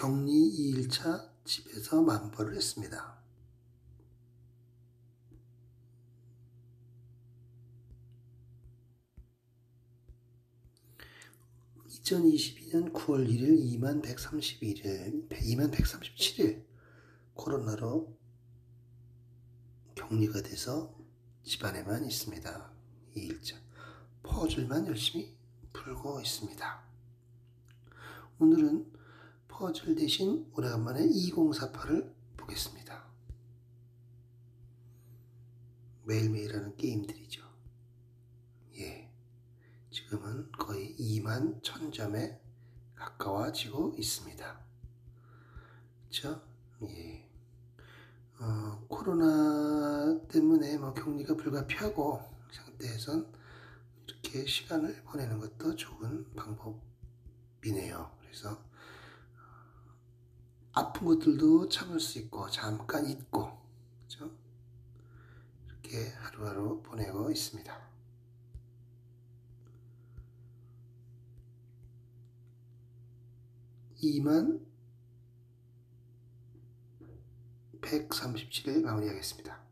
격리 2일차 집에서 만보를 했습니다. (2022년 9월 1일) 2137일 코로나로 격리가 돼서 집안에만 있습니다. 2일차 퍼즐만 열심히 풀고 있습니다. 오늘은 퍼즐 대신 오래간만에 2048을 보겠습니다. 매일매일 하는 게임들이죠. 지금은 거의 2만 1000점에 가까워지고 있습니다. 그렇죠? 코로나 때문에 격리가 불가피하고 상태에선 이렇게 시간을 보내는 것도 좋은 방법이네요. 그래서 아픈 것들도 참을 수 있고 잠깐 잊고, 그렇죠? 이렇게 하루하루 보내고 있습니다. 2만 137일 마무리하겠습니다.